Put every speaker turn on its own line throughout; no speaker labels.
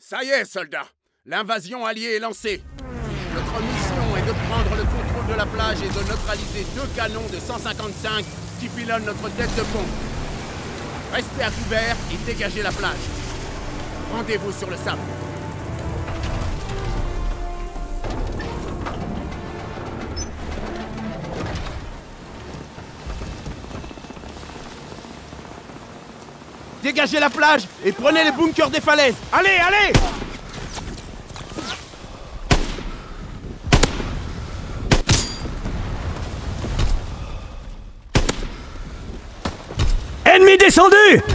Ça y est, soldats. L'invasion alliée est lancée. Notre mission est de prendre le contrôle de la plage et de neutraliser 2 canons de 155 qui pilonnent notre tête de pont. Restez à couvert et dégagez la plage. Rendez-vous sur le sable.
Dégagez la plage et prenez les bunkers des falaises. Allez, allez!
Ennemi descendu!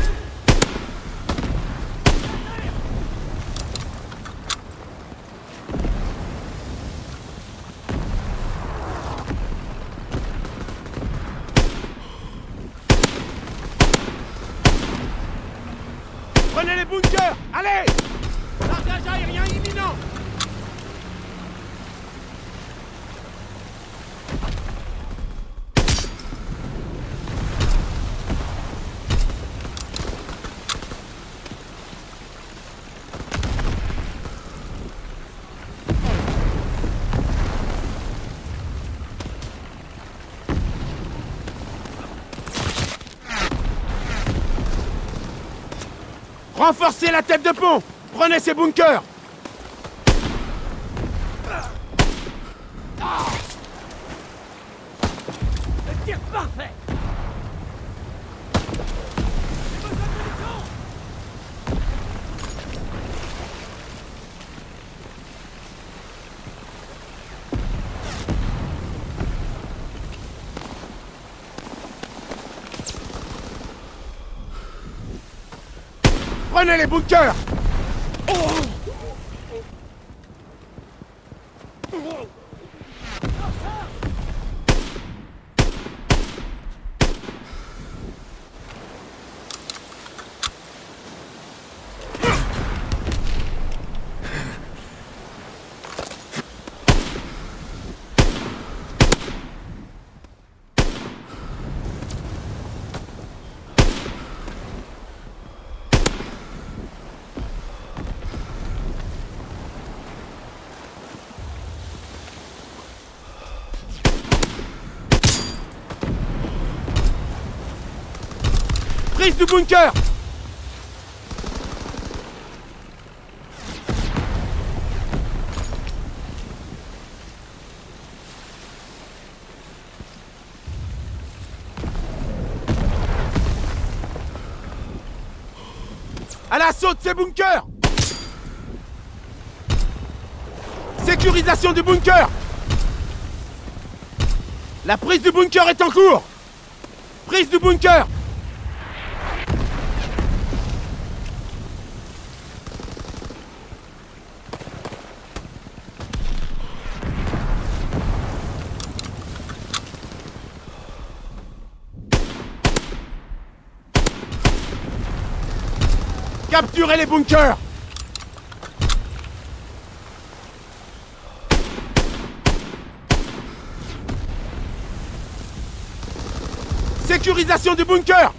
Prenez les bunkers! Allez! Largage aérien imminent! Renforcez la tête de pont! Prenez ces bunkers!
Le tir parfait!
Prenez les bunkers! Prise du bunker! À l'assaut de ces bunkers! Sécurisation du bunker! La prise du bunker est en cours! Prise du bunker! Capturez les bunkers! Sécurisation du bunker!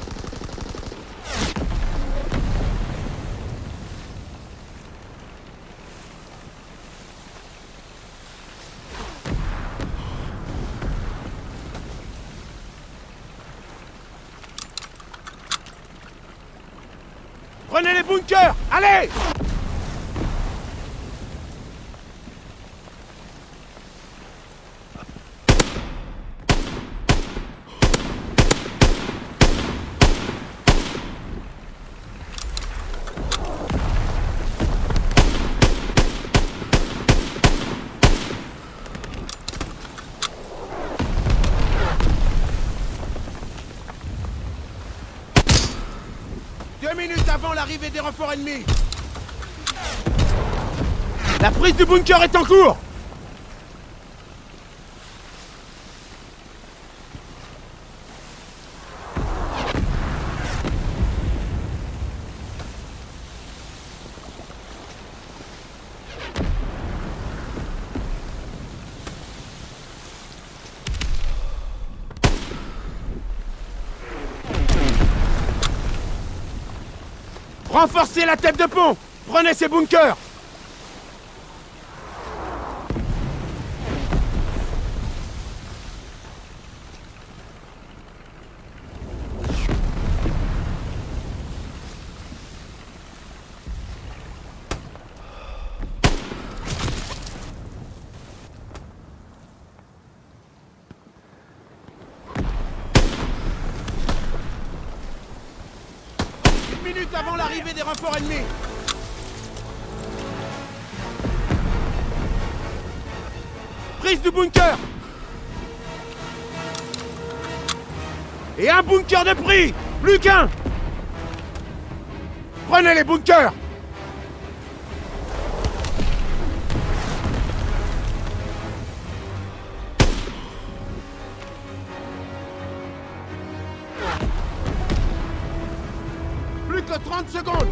Prenez les bunkers! Allez! Minutes avant l'arrivée des renforts ennemis. La prise du bunker est en cours. Renforcez la tête de pont! Prenez ces bunkers! Avant l'arrivée des renforts ennemis. Prise du bunker. Et un bunker de prix. Plus qu'un. Prenez les bunkers. Plus que 30 secondes.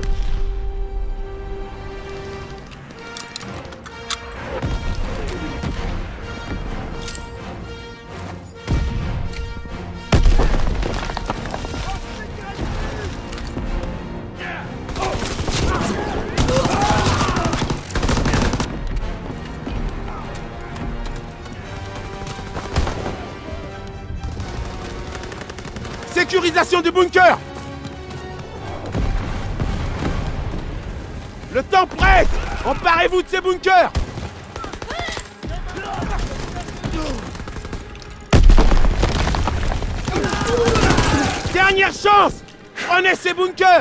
Sécurisation du bunker. Le temps presse. Emparez-vous de ces bunkers. Dernière chance. Prenez ces bunkers.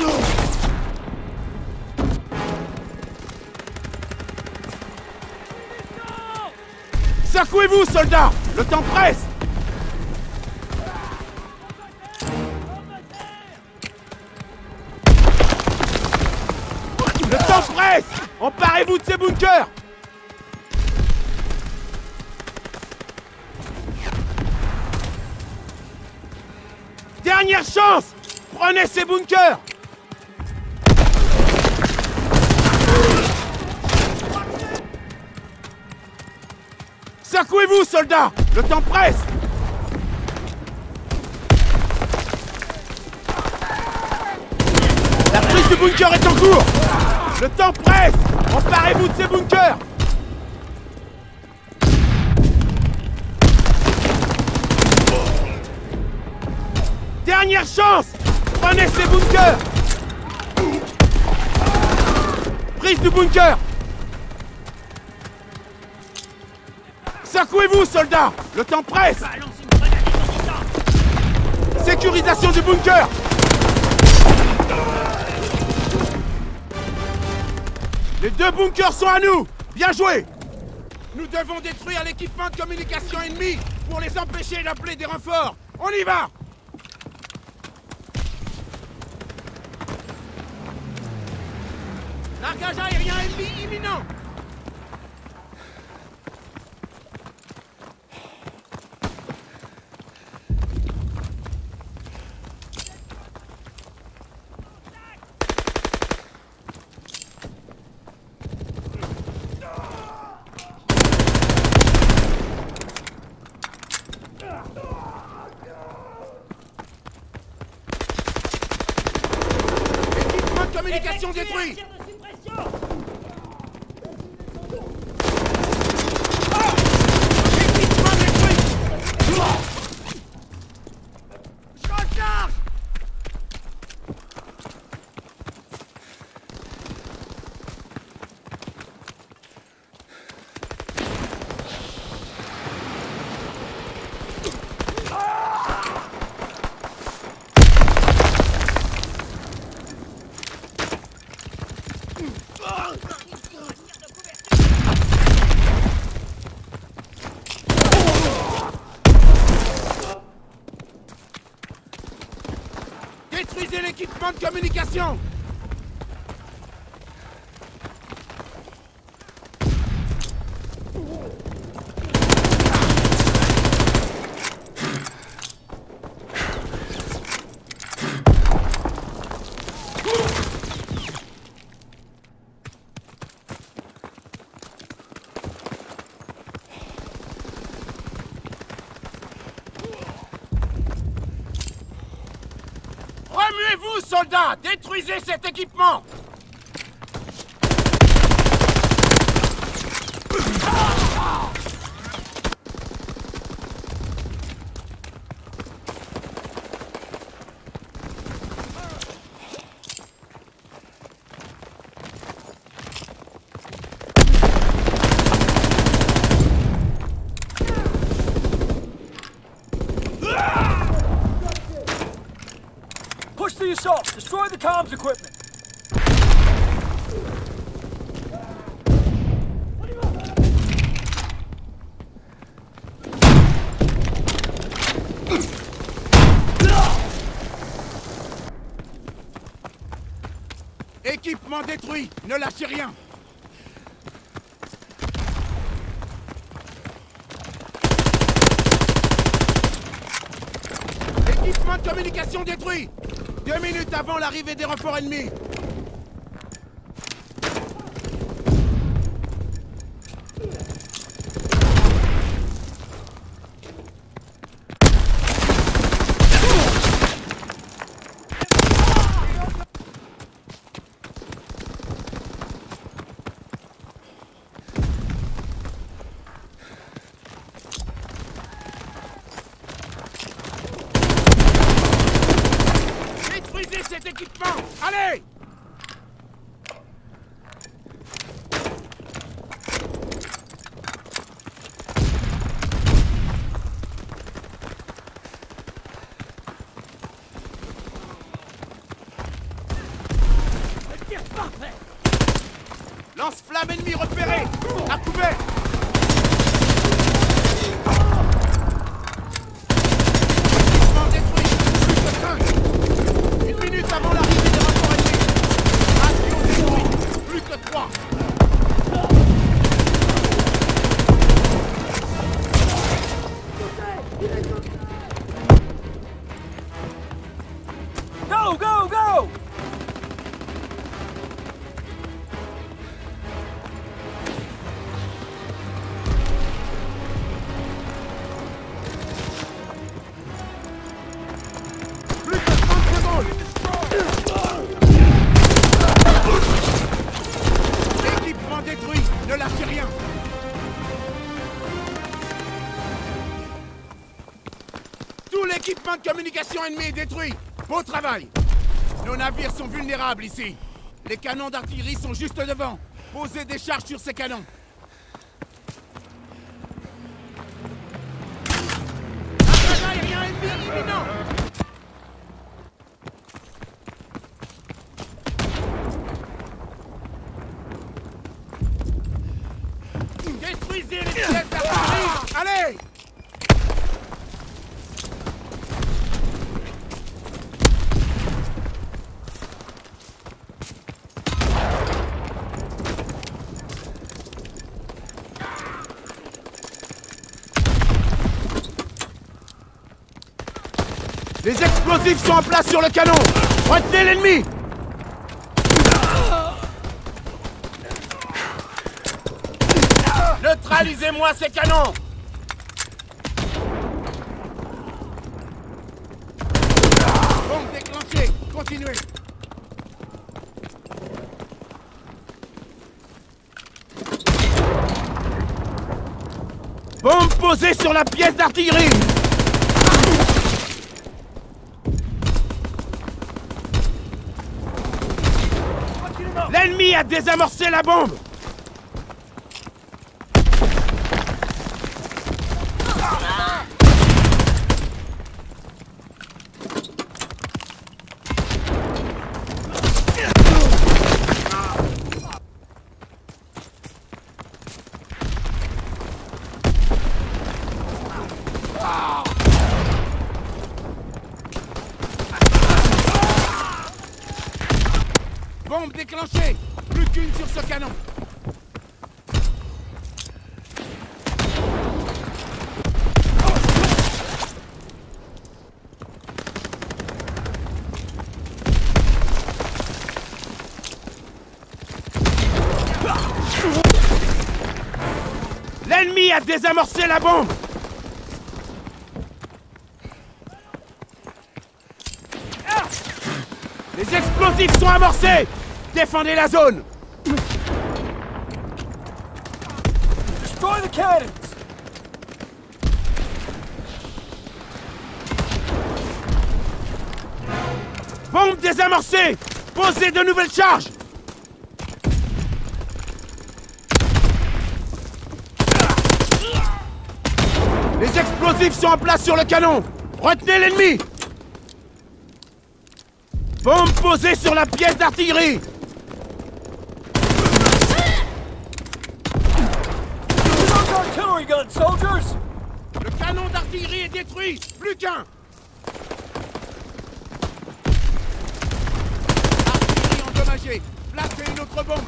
Secouez-vous, soldats. Le temps presse. Le temps presse. Emparez-vous de ces bunkers. Dernière chance. Prenez ces bunkers. Secouez-vous, soldats. Le temps presse. La prise du bunker est en cours. Le temps presse. Emparez-vous de ces bunkers. Dernière chance. Prenez ces bunkers. Prise du bunker. Secouez-vous, soldats. Le temps presse. Sécurisation du bunker. Les deux bunkers sont à nous. Bien joué. Nous devons détruire l'équipement de communication ennemi pour les empêcher d'appeler des renforts. On y va. Largage aérien ennemi imminent. Équipement de communication détruit. Détruisez l'équipement de communication. Remuez-vous, soldats! Détruisez cet équipement!
Push the assault! Destroy the comms equipment!
Équipement détruit! Ne lâchez rien! Équipement de communication détruit! 2 minutes avant l'arrivée des renforts ennemis! Cet équipement! Allez!
Le tir parfait!
Lance-flamme ennemi repéré! À couvert! Équipement détruit! Plus que 5! 1 minute avant l'arrivée des renforts ennemis! Avion détruit! Plus que 3!
Go, go, go!
Plus que 30 secondes! Équipement détruit! Ne lâchez rien! Tout l'équipement de communication ennemi est détruit! Beau travail! Nos navires sont vulnérables ici! Les canons d'artillerie sont juste devant! Posez des charges sur ces canons! Attaque aérien ennemi imminent! Détruisez les pièces d'artillerie! Allez! Les explosifs sont en place sur le canon! Retenez l'ennemi! Neutralisez-moi ces canons! Bombe déclenchée! Continuez! Bombe posée sur la pièce d'artillerie! L'ennemi a désamorcé la bombe! Bombe déclenchée! Plus qu'une sur ce canon! L'ennemi a désamorcé la bombe! Les explosifs sont amorcés! Défendez la zone!
Destroy the cannons!
Bombe désamorcée! Posez de nouvelles charges! Les explosifs sont en place sur le canon! Retenez l'ennemi! Bombe posée sur la pièce d'artillerie!
Artillery gun, soldiers!
Le canon d'artillerie est détruit! Plus qu'un! Artillerie endommagée! Placez une autre bombe!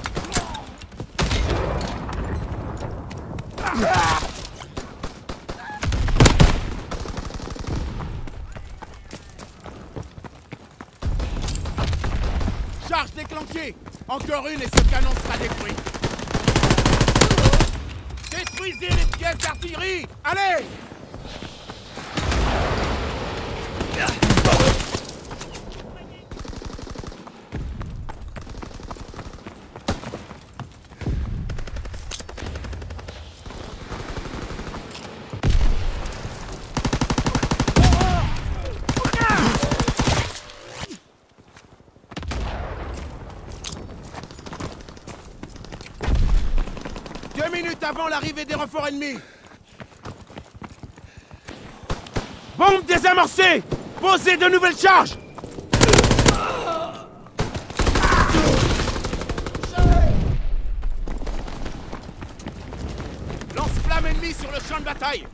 Charge déclenchée! Encore une et ce canon sera détruit! Détruisez les pièces d'artillerie! Allez! Avant l'arrivée des renforts ennemis. Bombe désamorcée! Posez de nouvelles charges! Lance-flamme ennemi sur le champ de bataille!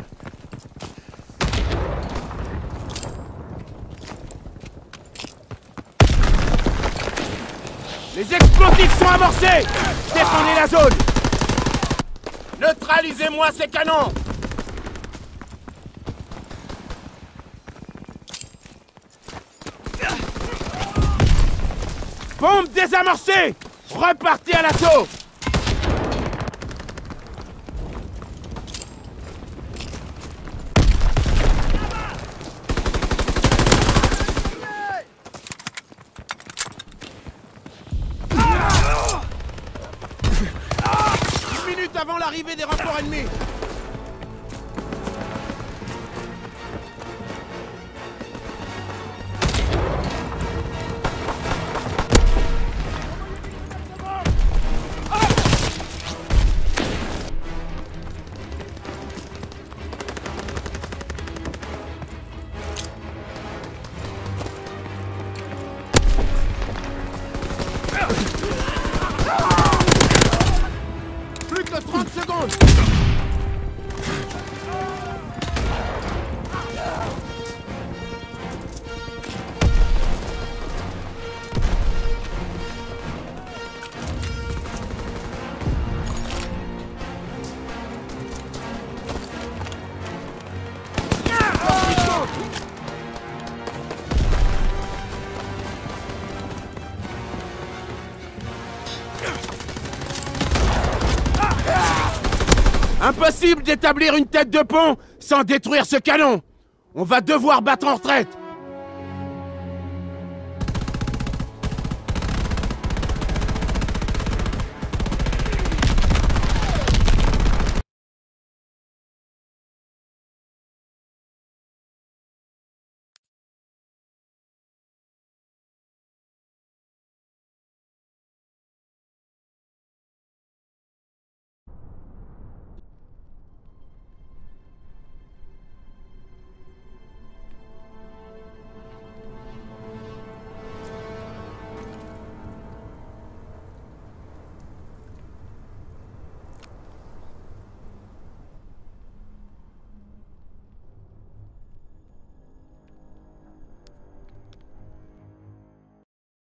Les explosifs sont amorcés! Défendez la zone! Neutralisez-moi ces canons! Bombe désamorcée! Repartez à l'assaut! Avant l'arrivée des renforts ennemis. Plus que 30 secondes. Impossible d'établir une tête de pont sans détruire ce canon! On va devoir battre en retraite!